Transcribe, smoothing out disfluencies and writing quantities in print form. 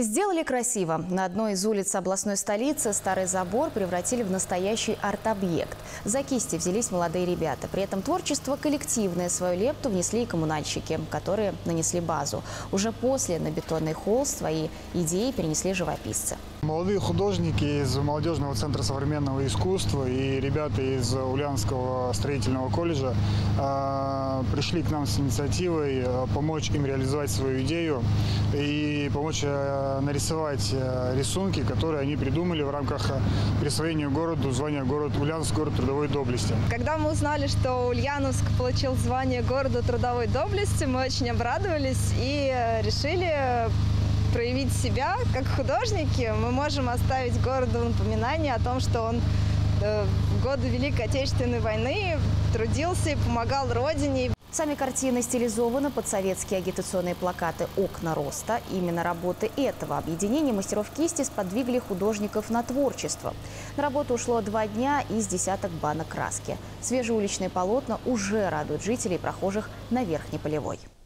Сделали красиво. На одной из улиц областной столицы старый забор превратили в настоящий арт-объект. За кисти взялись молодые ребята. При этом творчество коллективное. Свою лепту внесли и коммунальщики, которые нанесли базу. Уже после на бетонный холст свои идеи перенесли живописцы. Молодые художники из молодежного центра современного искусства и ребята из Ульяновского строительного колледжа пришли к нам с инициативой помочь им реализовать свою идею и помочь нарисовать рисунки, которые они придумали в рамках присвоения городу звания Ульяновск город трудовой доблести. Когда мы узнали, что Ульяновск получил звание города трудовой доблести, мы очень обрадовались и решили проявить себя как художники. Мы можем оставить городу напоминание о том, что он в годы Великой Отечественной войны трудился и помогал родине. Сами картины стилизованы под советские агитационные плакаты «Окна роста». Именно работы этого объединения мастеров кисти сподвигли художников на творчество. На работу ушло 2 дня и с десяток банок краски. Свежие уличные полотна уже радуют жителей и прохожих на Верхней Полевой.